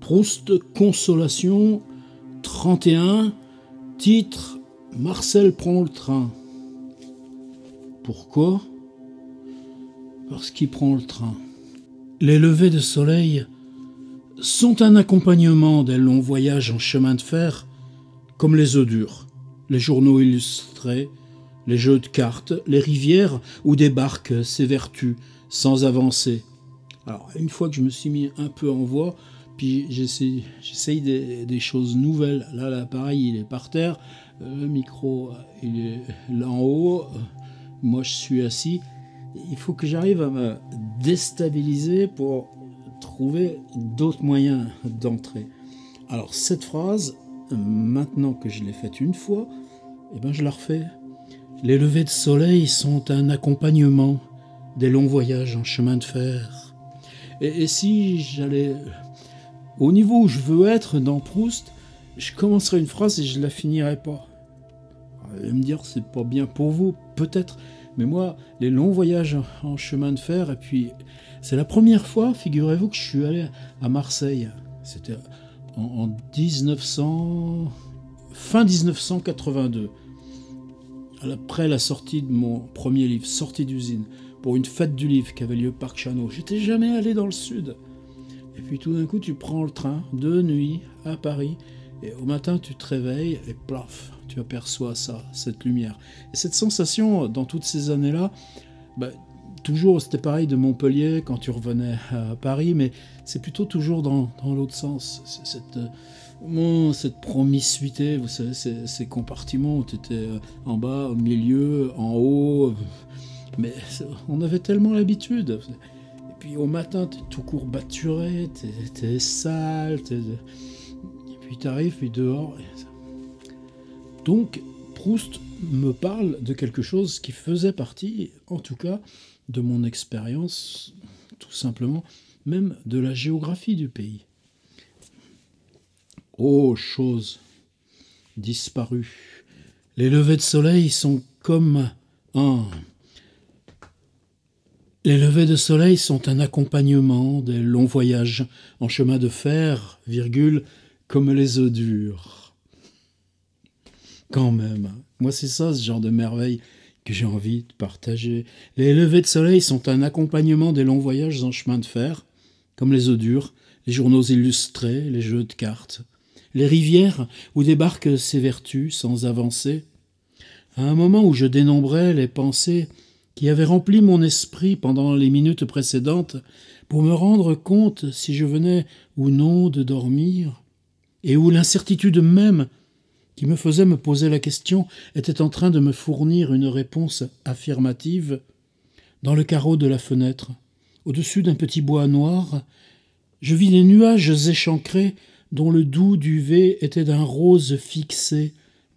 Proust, Consolation, 31, titre Marcel prend le train. Pourquoi? Parce qu'il prend le train. Les levées de soleil sont un accompagnement des longs voyages en chemin de fer, comme les œufs durs, les journaux illustrés, les jeux de cartes, les rivières où débarquent ces vertus sans avancer. Alors, une fois que je me suis mis un peu en voie, puis j'essaye des choses nouvelles. Là, l'appareil, il est par terre, le micro, il est là en haut, moi, je suis assis. Il faut que j'arrive à me déstabiliser pour trouver d'autres moyens d'entrer. Alors, cette phrase, maintenant que je l'ai faite une fois, eh ben, je la refais. Les levées de soleil sont un accompagnement des longs voyages en chemin de fer. Et si j'allais au niveau où je veux être dans Proust, je commencerai une phrase et je la finirai pas. Vous allez me dire, c'est pas bien pour vous, peut-être, mais moi, les longs voyages en chemin de fer, et puis c'est la première fois, figurez-vous, que je suis allé à Marseille. C'était en 1900, fin 1982, après la sortie de mon premier livre, Sortie d'usine, pour une fête du livre qui avait lieu Parc Chanot. J'étais jamais allé dans le sud. Et puis tout d'un coup, tu prends le train de nuit à Paris, et au matin, tu te réveilles, et plaf, tu aperçois ça, cette lumière. Et cette sensation, dans toutes ces années-là, toujours, c'était pareil de Montpellier, quand tu revenais à Paris, mais c'est plutôt toujours dans l'autre sens. Cette promiscuité, vous savez, ces compartiments où tu étais en bas, au milieu, en haut, mais on avait tellement l'habitude. Et puis au matin, tu es tout courbaturé, tu es sale, et puis tu arrives, puis dehors. Donc, Proust me parle de quelque chose qui faisait partie, en tout cas, de mon expérience, tout simplement, même de la géographie du pays. Oh, chose disparue. Les levées de soleil sont comme un... Les levées de soleil sont un accompagnement des longs voyages en chemin de fer, virgule, comme les œufs durs. Quand même, moi c'est ça, ce genre de merveille que j'ai envie de partager. Les levées de soleil sont un accompagnement des longs voyages en chemin de fer, comme les œufs durs, les journaux illustrés, les jeux de cartes, les rivières où débarquent ces vertus sans avancer. À un moment où je dénombrais les pensées qui avaient rempli mon esprit pendant les minutes précédentes pour me rendre compte si je venais ou non de dormir, et où l'incertitude même qui me faisait me poser la question était en train de me fournir une réponse affirmative, dans le carreau de la fenêtre, au-dessus d'un petit bois noir, je vis des nuages échancrés dont le doux duvet était d'un rose fixé,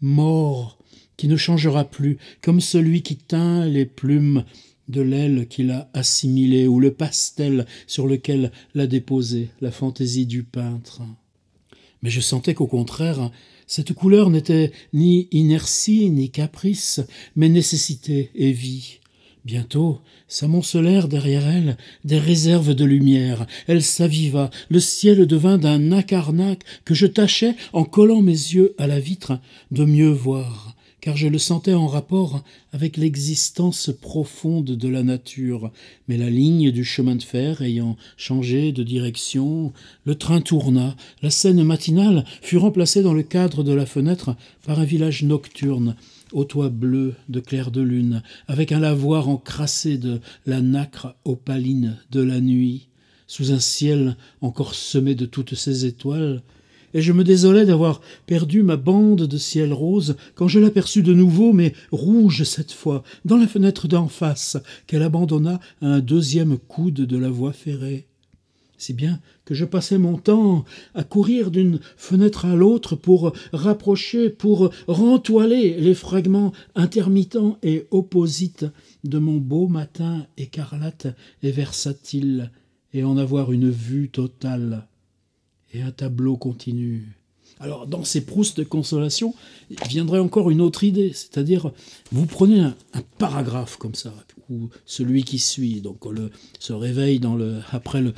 mort, qui ne changera plus, comme celui qui teint les plumes de l'aile qu'il a assimilée, ou le pastel sur lequel l'a déposé la fantaisie du peintre. Mais je sentais qu'au contraire, cette couleur n'était ni inertie ni caprice, mais nécessité et vie. Bientôt s'amoncelèrent derrière elle des réserves de lumière. Elle s'aviva, le ciel devint d'un acarnac que je tâchais, en collant mes yeux à la vitre, de mieux voir, car je le sentais en rapport avec l'existence profonde de la nature. Mais la ligne du chemin de fer ayant changé de direction, le train tourna. La scène matinale fut remplacée dans le cadre de la fenêtre par un village nocturne, au toit bleu de clair de lune, avec un lavoir encrassé de la nacre opaline de la nuit, sous un ciel encore semé de toutes ces étoiles, et je me désolais d'avoir perdu ma bande de ciel rose quand je l'aperçus de nouveau, mais rouge cette fois, dans la fenêtre d'en face, qu'elle abandonna à un deuxième coude de la voie ferrée. Si bien que je passais mon temps à courir d'une fenêtre à l'autre pour rapprocher, pour rentoiler les fragments intermittents et opposites de mon beau matin écarlate et versatile, et en avoir une vue totale et un tableau continu. Alors, dans ces Proust de consolation, il viendrait encore une autre idée, c'est-à-dire, vous prenez un paragraphe comme ça, ou celui qui suit, donc on se réveille après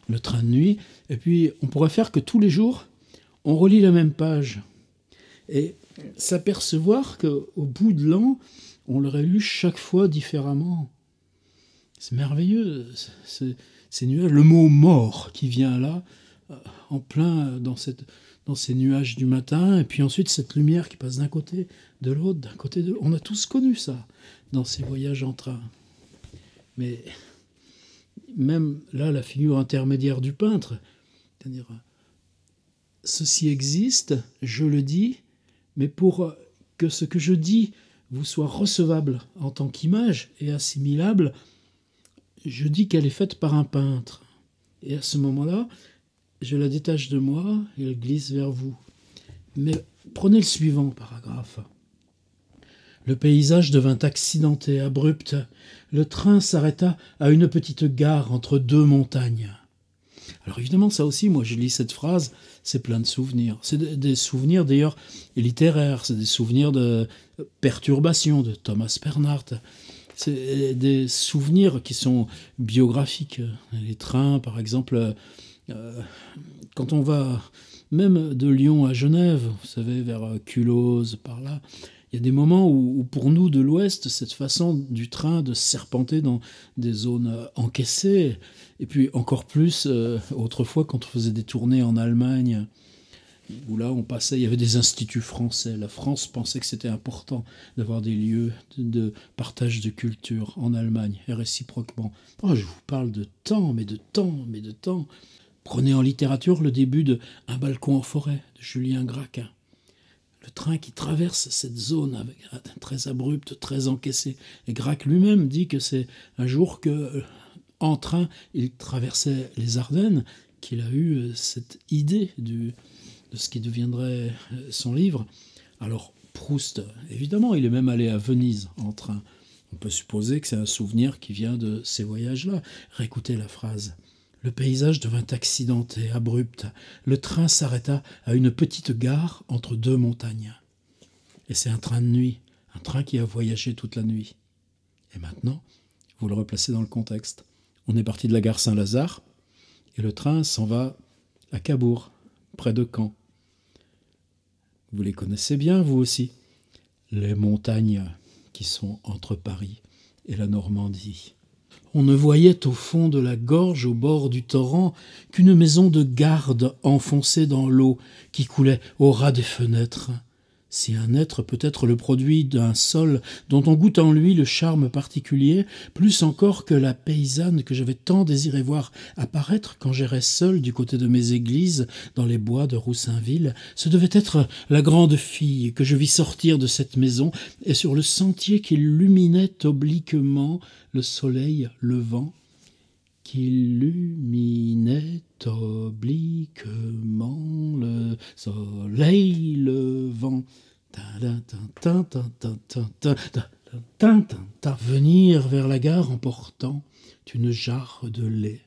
le train de nuit, et puis on pourrait faire que tous les jours, on relit la même page. Et s'apercevoir qu'au bout de l'an, on l'aurait lu chaque fois différemment. C'est merveilleux, ces nuages. Le mot mort qui vient là, en plein dans ces nuages du matin, et puis ensuite cette lumière qui passe d'un côté, de l'autre, d'un côté de l'autre. On a tous connu ça dans ces voyages en train. Mais même là, la figure intermédiaire du peintre, c'est-à-dire, ceci existe, je le dis, mais pour que ce que je dis vous soit recevable en tant qu'image et assimilable, je dis qu'elle est faite par un peintre. Et à ce moment-là, je la détache de moi et elle glisse vers vous. Mais prenez le suivant paragraphe. Le paysage devint accidenté, abrupt. Le train s'arrêta à une petite gare entre deux montagnes. Alors évidemment, ça aussi, moi je lis cette phrase, c'est plein de souvenirs. C'est des souvenirs d'ailleurs littéraires, c'est des souvenirs de perturbation de Thomas Bernhardt. C'est des souvenirs qui sont biographiques. Les trains, par exemple, quand on va même de Lyon à Genève, vous savez, vers Culose, par là, il y a des moments où pour nous de l'Ouest, cette façon du train de serpenter dans des zones encaissées, et puis encore plus autrefois quand on faisait des tournées en Allemagne, où là on passait, il y avait des instituts français. La France pensait que c'était important d'avoir des lieux de partage de culture en Allemagne, et réciproquement. Oh, je vous parle de temps, mais de temps, mais de temps. Prenez en littérature le début de Un balcon en forêt de Julien Gracq. Le train qui traverse cette zone très abrupte, très encaissée. Et Gracq lui-même dit que c'est un jour que, en train, il traversait les Ardennes, qu'il a eu cette idée de ce qui deviendrait son livre. Alors Proust, évidemment, il est même allé à Venise en train. On peut supposer que c'est un souvenir qui vient de ces voyages-là. Réécoutez la phrase. Le paysage devint accidenté, abrupt. Le train s'arrêta à une petite gare entre deux montagnes. Et c'est un train de nuit, un train qui a voyagé toute la nuit. Et maintenant, vous le replacez dans le contexte. On est parti de la gare Saint-Lazare et le train s'en va à Cabourg, près de Caen. Vous les connaissez bien, vous aussi. Les montagnes qui sont entre Paris et la Normandie. On ne voyait au fond de la gorge, au bord du torrent, qu'une maison de garde enfoncée dans l'eau qui coulait au ras des fenêtres. Si un être peut être le produit d'un sol dont on goûte en lui le charme particulier, plus encore que la paysanne que j'avais tant désiré voir apparaître quand j'errais seul du côté de mes églises dans les bois de Roussainville, ce devait être la grande fille que je vis sortir de cette maison et sur le sentier qu'illuminait obliquement le soleil levant, qu'illuminait obliquement le soleil levant. Venir vers la gare en portant une jarre de lait.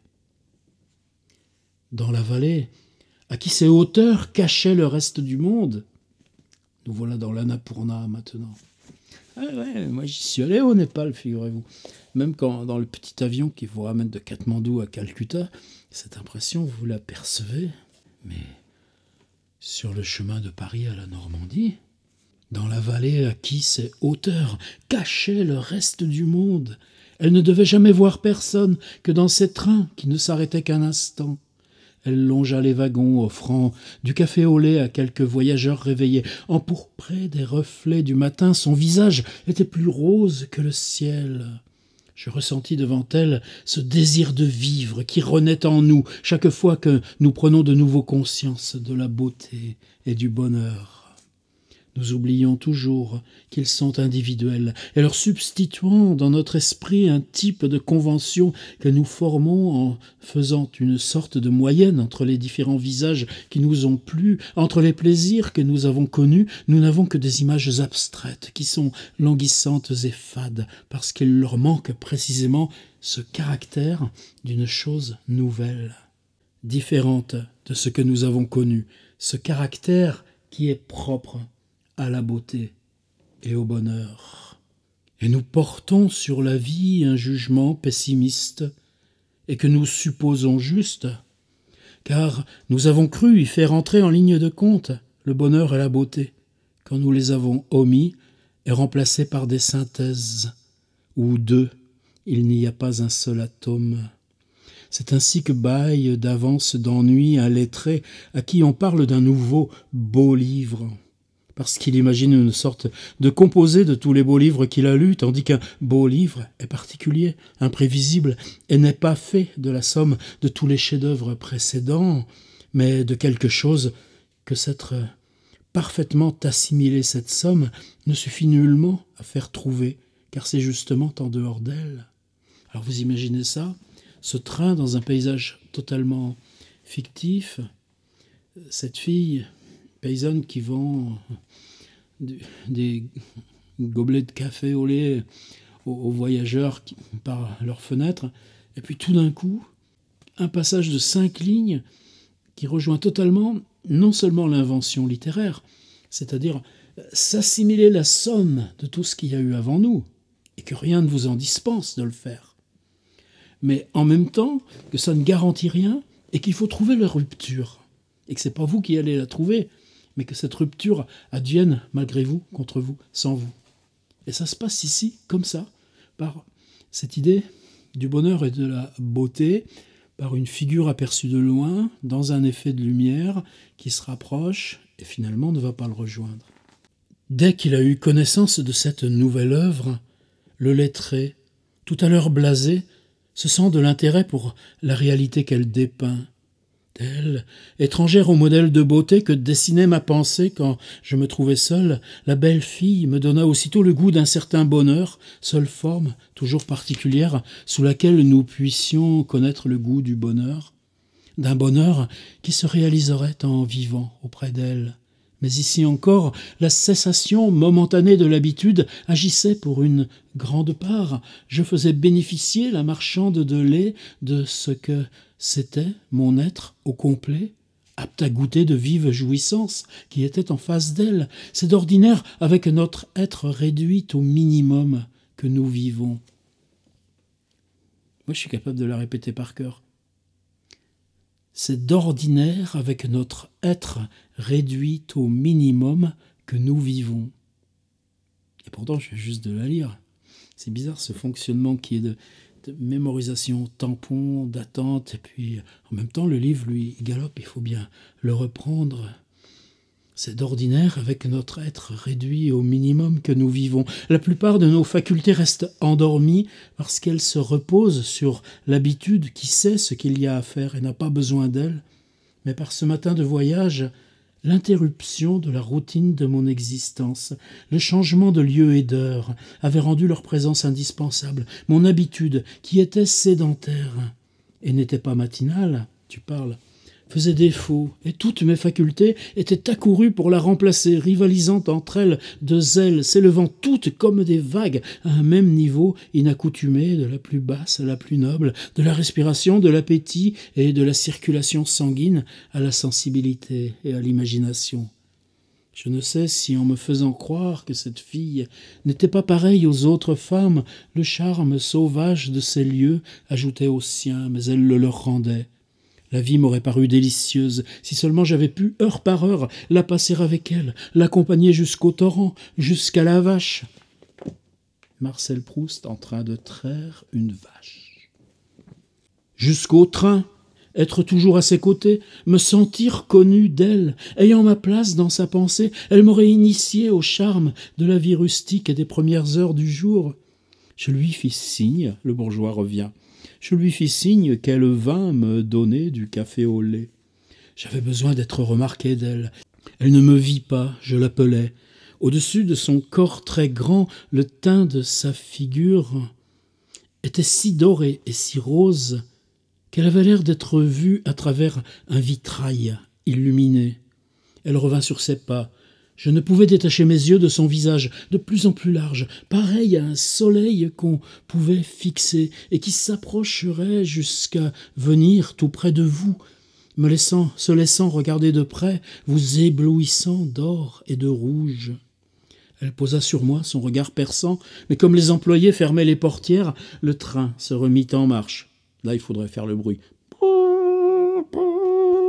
Dans la vallée, à qui ces hauteurs cachaient le reste du monde, nous voilà dans l'Annapurna maintenant. Ah ouais, moi j'y suis allé au Népal, figurez-vous. Même quand dans le petit avion qui vous ramène de Katmandou à Calcutta, cette impression, vous la percevez. Mais sur le chemin de Paris à la Normandie, dans la vallée à qui ces hauteurs cachaient le reste du monde, elle ne devait jamais voir personne que dans ces trains qui ne s'arrêtaient qu'un instant. Elle longea les wagons, offrant du café au lait à quelques voyageurs réveillés. Empourpré des reflets du matin, son visage était plus rose que le ciel. Je ressentis devant elle ce désir de vivre qui renaît en nous chaque fois que nous prenons de nouveau conscience de la beauté et du bonheur. Nous oublions toujours qu'ils sont individuels et leur substituant dans notre esprit un type de convention que nous formons en faisant une sorte de moyenne entre les différents visages qui nous ont plu, entre les plaisirs que nous avons connus, nous n'avons que des images abstraites qui sont languissantes et fades parce qu'il leur manque précisément ce caractère d'une chose nouvelle, différente de ce que nous avons connu, ce caractère qui est propre à la beauté et au bonheur. Et nous portons sur la vie un jugement pessimiste et que nous supposons juste car nous avons cru y faire entrer en ligne de compte le bonheur et la beauté, quand nous les avons omis et remplacés par des synthèses, où d'eux il n'y a pas un seul atome. C'est ainsi que bâille d'avance d'ennui un lettré à qui on parle d'un nouveau beau livre, parce qu'il imagine une sorte de composé de tous les beaux livres qu'il a lus, tandis qu'un beau livre est particulier, imprévisible, et n'est pas fait de la somme de tous les chefs-d'œuvre précédents, mais de quelque chose que s'être parfaitement assimilé cette somme ne suffit nullement à faire trouver, car c'est justement en dehors d'elle. Alors vous imaginez ça, ce train dans un paysage totalement fictif, cette fille paysanne qui vend des gobelets de café au lait aux voyageurs par leurs fenêtres, et puis tout d'un coup, un passage de 5 lignes qui rejoint totalement non seulement l'invention littéraire, c'est-à-dire s'assimiler la somme de tout ce qu'il y a eu avant nous, et que rien ne vous en dispense de le faire, mais en même temps que ça ne garantit rien et qu'il faut trouver la rupture, et que ce n'est pas vous qui allez la trouver, mais que cette rupture advienne malgré vous, contre vous, sans vous. Et ça se passe ici, comme ça, par cette idée du bonheur et de la beauté, par une figure aperçue de loin, dans un effet de lumière, qui se rapproche et finalement ne va pas le rejoindre. Dès qu'il a eu connaissance de cette nouvelle œuvre, le lettré, tout à l'heure blasé, se sent de l'intérêt pour la réalité qu'elle dépeint. Telle, étrangère au modèle de beauté que dessinait ma pensée quand je me trouvais seul, la belle fille me donna aussitôt le goût d'un certain bonheur, seule forme, toujours particulière, sous laquelle nous puissions connaître le goût du bonheur, d'un bonheur qui se réaliserait en vivant auprès d'elle. Mais ici encore, la cessation momentanée de l'habitude agissait pour une grande part. Je faisais bénéficier la marchande de lait de ce que c'était mon être au complet, apte à goûter de vives jouissances qui étaient en face d'elle. C'est d'ordinaire avec notre être réduit au minimum que nous vivons. Moi, je suis capable de la répéter par cœur. C'est d'ordinaire avec notre être réduit au minimum que nous vivons. Et pourtant, je viens juste de la lire. C'est bizarre ce fonctionnement qui est de mémorisation, tampon, d'attente, et puis en même temps, le livre, lui, galope, il faut bien le reprendre. C'est d'ordinaire avec notre être réduit au minimum que nous vivons. La plupart de nos facultés restent endormies parce qu'elles se reposent sur l'habitude qui sait ce qu'il y a à faire et n'a pas besoin d'elle. Mais par ce matin de voyage, l'interruption de la routine de mon existence, le changement de lieu et d'heure avait rendu leur présence indispensable. Mon habitude, qui était sédentaire et n'était pas matinale, tu parles, faisait défaut, et toutes mes facultés étaient accourues pour la remplacer, rivalisant entre elles de zèle, s'élevant toutes comme des vagues à un même niveau inaccoutumé, de la plus basse à la plus noble, de la respiration, de l'appétit et de la circulation sanguine à la sensibilité et à l'imagination. Je ne sais si, en me faisant croire que cette fille n'était pas pareille aux autres femmes, le charme sauvage de ces lieux ajoutait au sien, mais elle le leur rendait. La vie m'aurait paru délicieuse si seulement j'avais pu, heure par heure, la passer avec elle, l'accompagner jusqu'au torrent, jusqu'à la vache. Marcel Proust en train de traire une vache. Jusqu'au train, être toujours à ses côtés, me sentir connu d'elle, ayant ma place dans sa pensée, elle m'aurait initié au charme de la vie rustique et des premières heures du jour. Je lui fis signe, le bourgeois revient. Je lui fis signe qu'elle vint me donner du café au lait. J'avais besoin d'être remarqué d'elle. Elle ne me vit pas, je l'appelais. Au-dessus de son corps très grand, le teint de sa figure était si doré et si rose qu'elle avait l'air d'être vue à travers un vitrail illuminé. Elle revint sur ses pas. Je ne pouvais détacher mes yeux de son visage, de plus en plus large, pareil à un soleil qu'on pouvait fixer et qui s'approcherait jusqu'à venir tout près de vous, se laissant regarder de près, vous éblouissant d'or et de rouge. Elle posa sur moi son regard perçant, mais comme les employés fermaient les portières, le train se remit en marche. Là, il faudrait faire le bruit.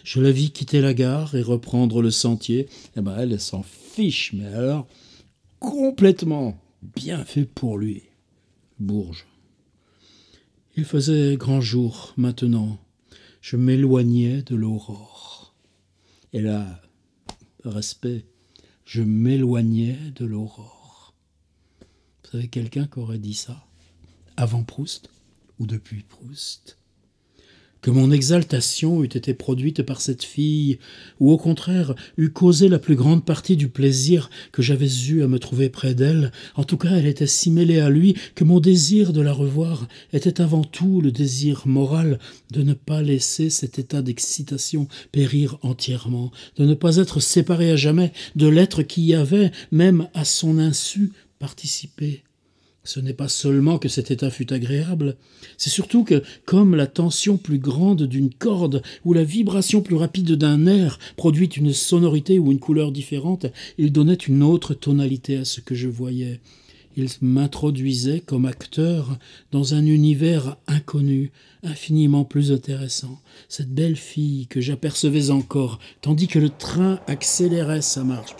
Je la vis quitter la gare et reprendre le sentier. Eh ben elle s'en fiche, mais alors complètement. Bien fait pour lui. Bourges. Il faisait grand jour maintenant. Je m'éloignais de l'aurore. Et là, respect, je m'éloignais de l'aurore. Vous savez quelqu'un qui aurait dit ça avant Proust ou depuis Proust? Que mon exaltation eût été produite par cette fille, ou au contraire eût causé la plus grande partie du plaisir que j'avais eu à me trouver près d'elle, en tout cas elle était si mêlée à lui que mon désir de la revoir était avant tout le désir moral de ne pas laisser cet état d'excitation périr entièrement, de ne pas être séparé à jamais de l'être qui y avait, même à son insu, participé. Ce n'est pas seulement que cet état fut agréable, c'est surtout que, comme la tension plus grande d'une corde ou la vibration plus rapide d'un air produit une sonorité ou une couleur différente, il donnait une autre tonalité à ce que je voyais. Il m'introduisait comme acteur dans un univers inconnu, infiniment plus intéressant. Cette belle fille que j'apercevais encore, tandis que le train accélérait sa marche.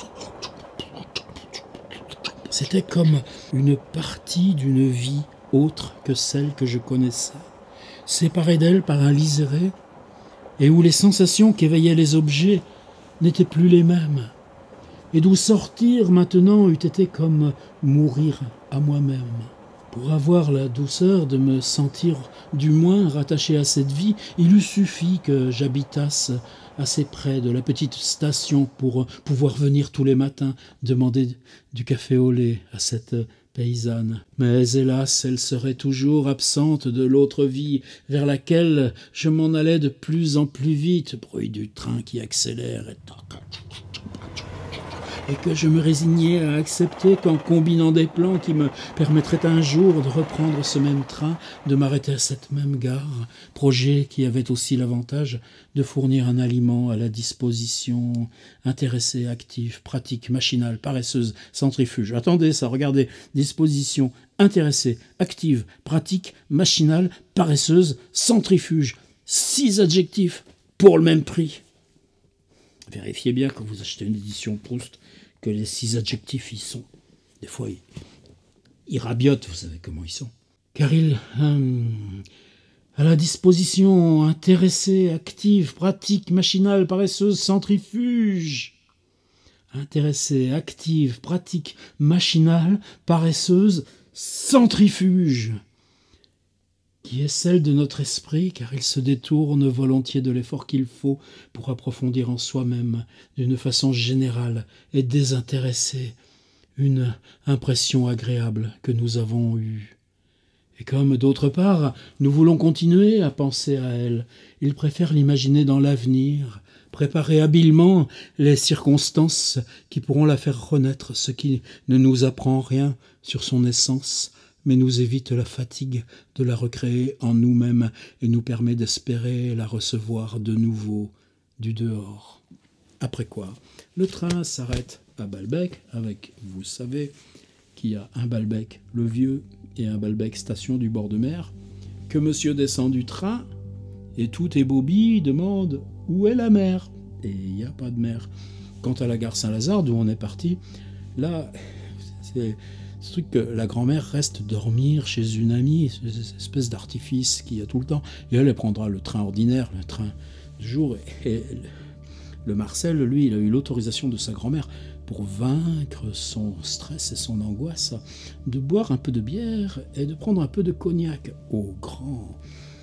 C'était comme une partie d'une vie autre que celle que je connaissais, séparée d'elle par un liseré, et où les sensations qu'éveillaient les objets n'étaient plus les mêmes, et d'où sortir maintenant eût été comme mourir à moi-même. Pour avoir la douceur de me sentir du moins rattaché à cette vie, il eût suffi que j'habitasse assez près de la petite station pour pouvoir venir tous les matins demander du café au lait à cette paysanne. Mais hélas, elle serait toujours absente de l'autre vie vers laquelle je m'en allais de plus en plus vite, bruit du train qui accélère et que je me résignais à accepter qu'en combinant des plans qui me permettraient un jour de reprendre ce même train, de m'arrêter à cette même gare, projet qui avait aussi l'avantage de fournir un aliment à la disposition intéressée, active, pratique, machinale, paresseuse, centrifuge. Attendez ça, regardez, disposition intéressée, active, pratique, machinale, paresseuse, centrifuge. 6 adjectifs pour le même prix. Vérifiez bien quand vous achetez une édition Proust que les 6 adjectifs y sont. Des fois, ils rabiotent, vous savez comment ils sont. Car il à la disposition intéressée, active, pratique, machinale, paresseuse, centrifuge. Intéressée, active, pratique, machinale, paresseuse, centrifuge. Qui est celle de notre esprit, car il se détourne volontiers de l'effort qu'il faut pour approfondir en soi-même, d'une façon générale et désintéressée, une impression agréable que nous avons eue. Et comme, d'autre part, nous voulons continuer à penser à elle, il préfère l'imaginer dans l'avenir, préparer habilement les circonstances qui pourront la faire renaître, ce qui ne nous apprend rien sur son essence, mais nous évite la fatigue de la recréer en nous-mêmes et nous permet d'espérer la recevoir de nouveau du dehors. Après quoi, le train s'arrête à Balbec, avec, vous savez, qu'il y a un Balbec le vieux et un Balbec station du bord de mer, que monsieur descend du train, et tout ébobie demande où est la mer. Et il n'y a pas de mer. Quant à la gare Saint-Lazare, d'où on est parti, là, c'est ce truc que la grand-mère reste dormir chez une amie, cette espèce d'artifice qu'il y a tout le temps. Et elle prendra le train ordinaire, le train du jour. Et le Marcel, lui, il a eu l'autorisation de sa grand-mère pour vaincre son stress et son angoisse, de boire un peu de bière et de prendre un peu de cognac au grand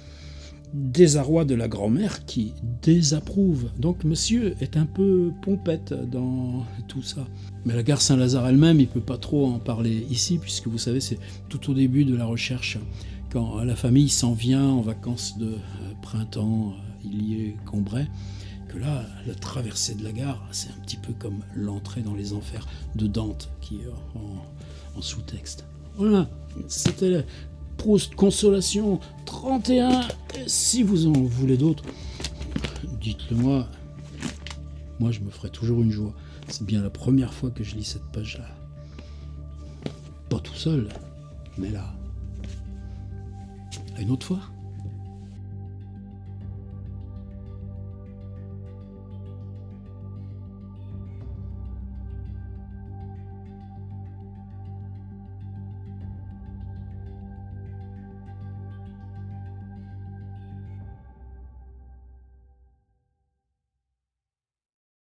désarroi de la grand-mère qui désapprouve. Donc monsieur est un peu pompette dans tout ça. Mais la gare Saint-Lazare elle-même, il ne peut pas trop en parler ici, puisque vous savez, c'est tout au début de la recherche. Quand la famille s'en vient en vacances de printemps, il y est Combray, que là, la traversée de la gare, c'est un petit peu comme l'entrée dans les enfers de Dante, qui est en sous-texte. Voilà, c'était Proust Consolation 31. Et si vous en voulez d'autres, dites-le moi. Moi, je me ferai toujours une joie. C'est bien la première fois que je lis cette page-là. Pas tout seul, mais là. À une autre fois.